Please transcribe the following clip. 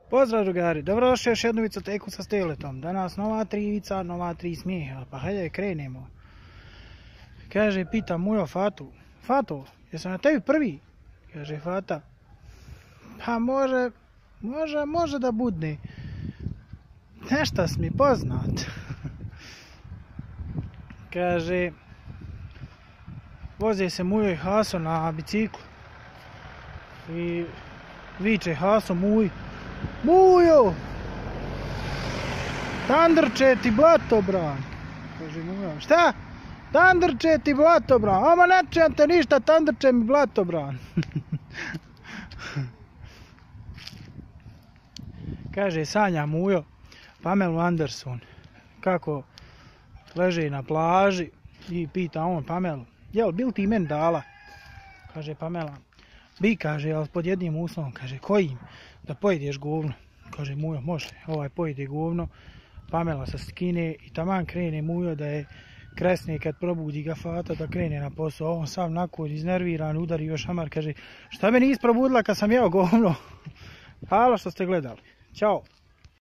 Pozdrav drugari, dobrodošli još jednu vicoteku sa Steletom. Danas nova 3 vica, nova 3 smijeha, pa hajde krenemo. Kaže, pita Mujo Fatu, Fato, jesam na tebi prvi? Kaže Fata, pa može da budne. Nešta si mi poznat. Kaže, voze se Mujo i Haso na biciklu. I viče Haso Mujo, tandrče ti blatobran. Kaže Mujo, šta? Tandrče ti blatobran. Ama ne čujem te ništa, tandrče mi blatobran. Kaže, sanja Mujo Pamelu Anderson kako leži na plaži i pita on Pamelu, jel bil ti meni dala? Kaže Pamela, bi, kaže, ali pod jednim uslovom. Kaže, kojim? Da pojedeš govno. Kaže Mujo, može, pojede govno. Pamela se skine i taman krene Mujo da je kresne kad probudi ga Fata da krene na posao. On sam nakon iznerviran, udari još šamar, kaže, šta me nisi probudila kad sam jeo govno? Hvala što ste gledali. Ćao.